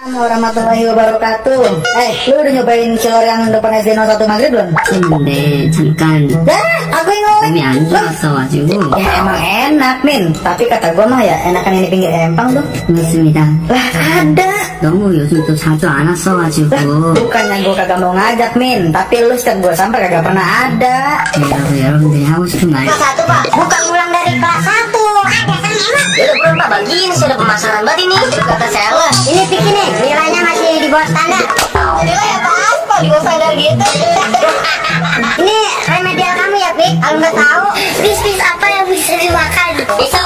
Warahmatullahi wabarakatuh. Lu udah nyobain cilor yang depan SD 01 Maghrib belum? 근데 잠깐 Aku yang 몸이 안 좋았어가지고. Ya emang enak Min, tapi kata gua mah ya enakan ini pinggir empang tuh. 맞습니다. Lah ada. 너무 요즘 또 자주 안 왔어가지고. Bukannya gua kagak mau ngajak Min, tapi lu setiap gua sampai kagak pernah ada. 여러분들이 하고 싶은 말. Kelas 1 Pak, bukan ulang dari kelas 1. Ada kan emang? Udah belum Pak, bagiin sudah pemasaran banget ini. Kata saya Ini pikir nih, nilainya masih di bawah standar. nilai apa? Di bawah standar gitu. Ini remedial kamu ya, Pik. Kalau nggak tahu, bis apa yang bisa dimakan? Bisa